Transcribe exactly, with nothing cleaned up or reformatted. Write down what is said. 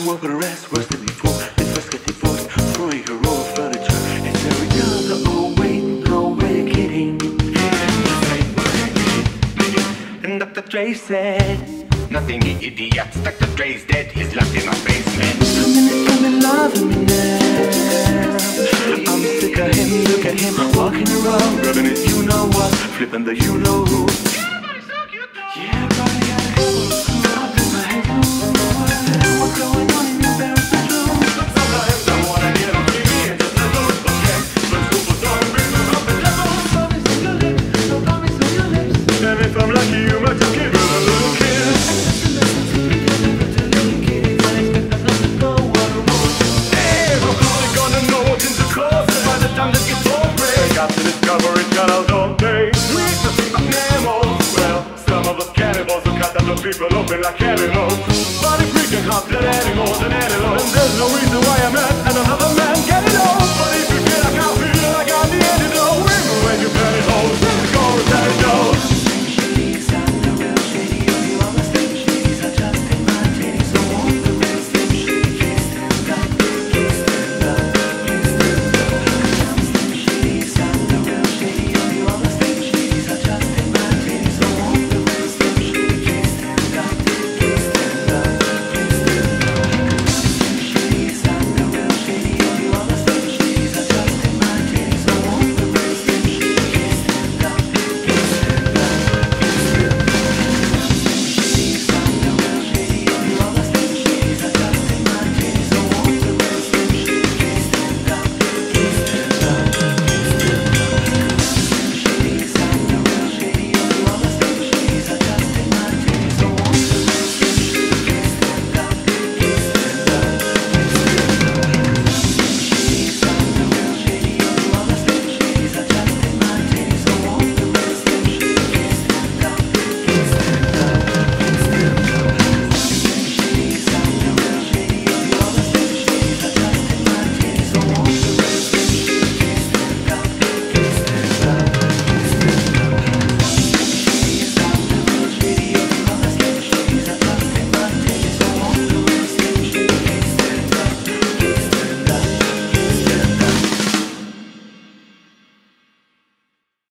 work for the rest, worse than before. They first get divorced, throwing her old furniture. It's every other, oh wait, no way kidding. And Doctor Dre said, nothing, you idiots. Doctor Dre's dead, he's locked in my basement. I'm in it, I'm in love, I'm in there. I'm sick of him, look at him, walking around, rubbing his you know what, flipping the you know who. Yeah, buddy, I got up in my head. What's going on in your parents' bedroom? Sometimes I wanna get on T V and just let loose, okay? But super don't bring me up and down. No promise on your lips, no promise on your lips. And if I'm lucky, you might just give it a little kiss. Hey, I'm probably gonna know what's in the course. And by the time this gets over, I got to discover it, got out all day. We're the people animals. Well, some of us cannibals who cut other people open like animals. But if we can hunt dead animals and animals, then there's no reason why I'm not another